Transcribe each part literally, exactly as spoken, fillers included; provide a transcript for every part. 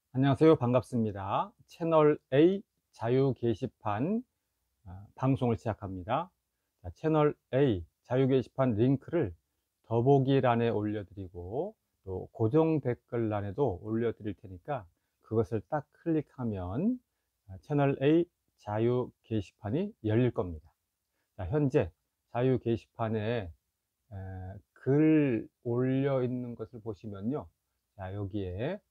안녕하세요. 반갑습니다. 채널 A 자유 게시판 아, 방송을 시작합니다. 자, 채널 A 자유 게시판 링크를 더보기란에 올려드리고 또 고정 댓글란에도 올려드릴 테니까 그것을 딱 클릭하면 아, 채널 A 자유 게시판이 열릴 겁니다. 자, 현재 자유 게시판에 에, 글 올려 있는 것을 보시면요. 자, 여기에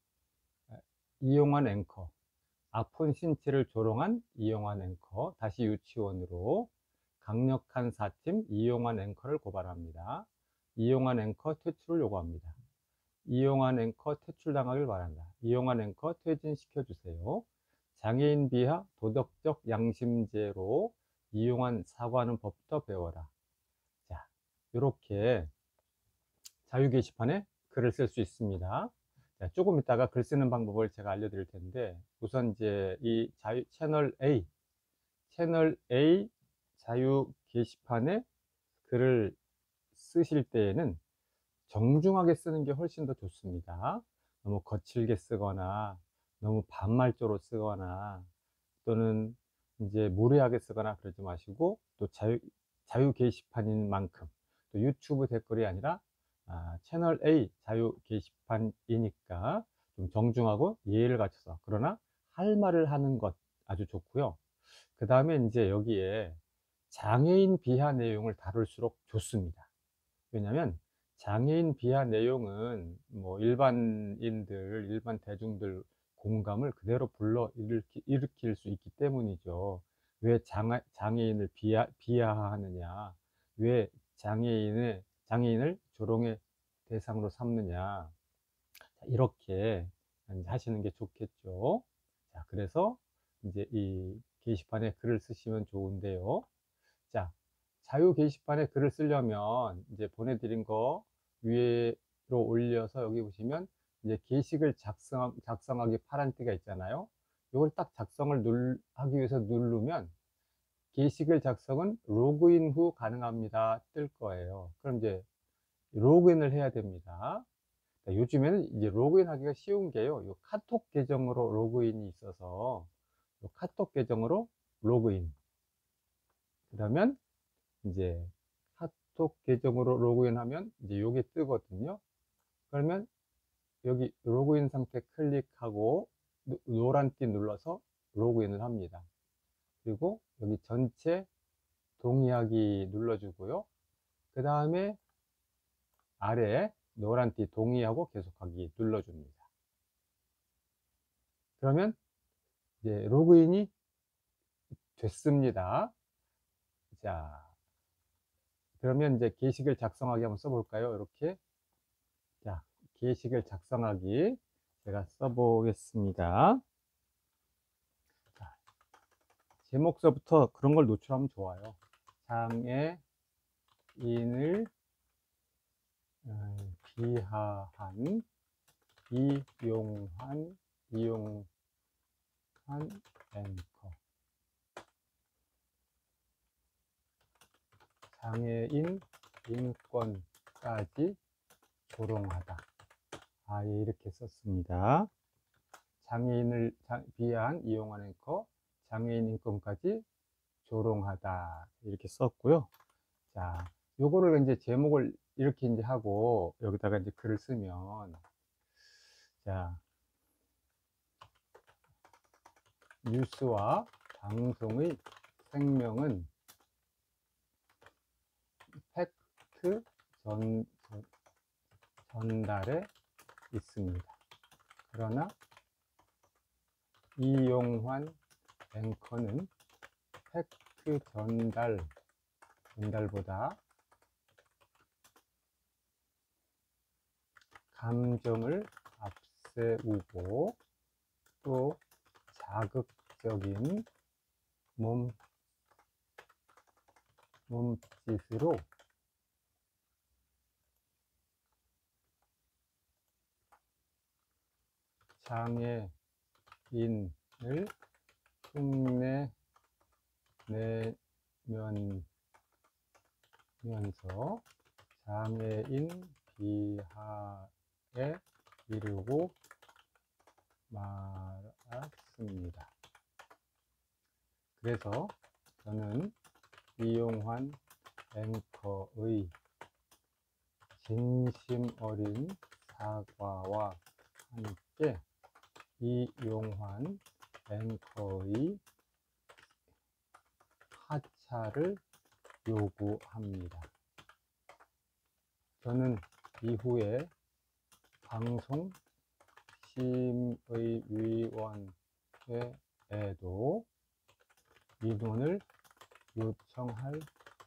이용한 앵커, 아픈 신체를 조롱한 이용한 앵커, 다시 유치원으로 강력한 사팀 이용한 앵커를 고발합니다. 이용한 앵커 퇴출을 요구합니다. 이용한 앵커 퇴출당하길 바란다. 이용한 앵커 퇴진시켜주세요. 장애인 비하 도덕적 양심제로 이용한 사과하는 법부터 배워라. 자, 이렇게 자유 게시판에 글을 쓸 수 있습니다. 자, 조금 이따가 글 쓰는 방법을 제가 알려드릴 텐데, 우선 이제 이 자유, 채널 A, 채널 A 자유 게시판에 글을 쓰실 때에는 정중하게 쓰는 게 훨씬 더 좋습니다. 너무 거칠게 쓰거나, 너무 반말조로 쓰거나, 또는 이제 무례하게 쓰거나 그러지 마시고, 또 자유, 자유 게시판인 만큼, 또 유튜브 댓글이 아니라 아, 채널 A 자유 게시판이니까 좀 정중하고 예의를 갖춰서, 그러나 할 말을 하는 것 아주 좋고요. 그 다음에 이제 여기에 장애인 비하 내용을 다룰수록 좋습니다. 왜냐하면 장애인 비하 내용은 뭐 일반인들, 일반 대중들 공감을 그대로 불러 일으키, 일으킬 수 있기 때문이죠. 왜 장, 장애인을 비하, 비하하느냐, 왜 장애인의, 장애인을 조롱의 대상으로 삼느냐, 자, 이렇게 하시는 게 좋겠죠. 자, 그래서 이제 이 게시판에 글을 쓰시면 좋은데요. 자, 자유 게시판에 글을 쓰려면 이제 보내드린 거 위로 올려서 여기 보시면 이제 게시글 작성, 작성하기 파란 띠가 있잖아요. 이걸 딱 작성을 눌, 하기 위해서 누르면 게시글 작성은 로그인 후 가능합니다 뜰 거예요. 그럼 이제 로그인을 해야 됩니다. 자, 요즘에는 이제 로그인 하기가 쉬운 게요. 요 카톡 계정으로 로그인이 있어서 요 카톡 계정으로 로그인. 그러면 이제 카톡 계정으로 로그인하면 이제 요게 뜨거든요. 그러면 여기 로그인 상태 클릭하고 노란 띠 눌러서 로그인을 합니다. 그리고 여기 전체 동의하기 눌러주고요. 그 다음에 아래에 노란 띠 동의하고 계속하기 눌러줍니다. 그러면 이제 로그인이 됐습니다. 자, 그러면 이제 게시글 작성하기 한번 써볼까요? 이렇게. 자, 게시글 작성하기 제가 써보겠습니다. 자, 제목서부터 그런 걸 노출하면 좋아요. 장애인을 음, 비하한 이용한 이용한 앵커, 장애인 인권까지 조롱하다. 아, 예, 이렇게 썼습니다. 장애인을 비하한 이용한 앵커, 장애인 인권까지 조롱하다. 이렇게 썼고요. 자, 요거를 이제 제목을 이렇게 이제 하고 여기다가 이제 글을 쓰면, 자, 뉴스와 방송의 생명은 팩트 전, 전달에 있습니다. 그러나 이용환 앵커는 팩트 전달, 전달보다 감정을 앞세우고 또 자극적인 몸, 몸짓으로 장애인을 흉내내면서 장애인 비하에 이르고 말았습니다. 그래서 저는 이용환 앵커의 진심 어린 사과와 함께 이용환 앵커의 하차를 요구합니다. 저는 이후에 방송심의위원회에도 민원을 요청할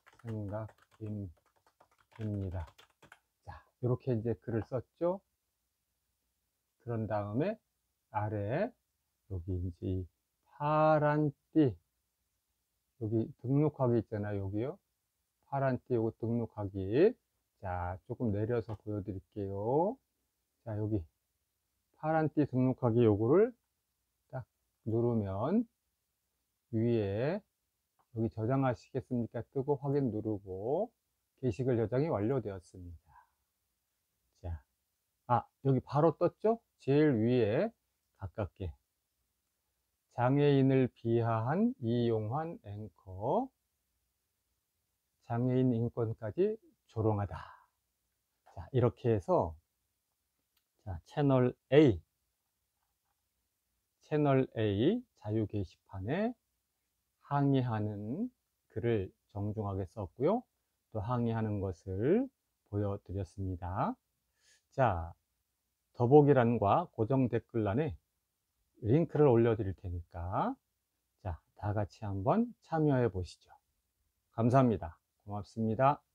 생각입니다. 자, 이렇게 이제 글을 썼죠. 그런 다음에 아래 여기 이제 파란 띠 여기 등록하기 있잖아요. 여기요. 파란 띠 요거 등록하기. 자, 조금 내려서 보여드릴게요. 자, 여기 파란 띠 등록하기 요거를 딱 누르면 위에 여기 저장하시겠습니까? 뜨고 확인 누르고 게시글 저장이 완료되었습니다. 자, 아, 여기 바로 떴죠? 제일 위에 가깝게 장애인을 비하한 이용환 앵커 장애인 인권까지 조롱하다. 자, 이렇게 해서 자, 채널 A 채널 A 자유 게시판에 항의하는 글을 정중하게 썼고요. 또 항의하는 것을 보여드렸습니다. 자, 더보기란과 고정 댓글란에 링크를 올려드릴 테니까 자, 다 같이 한번 참여해 보시죠. 감사합니다. 고맙습니다.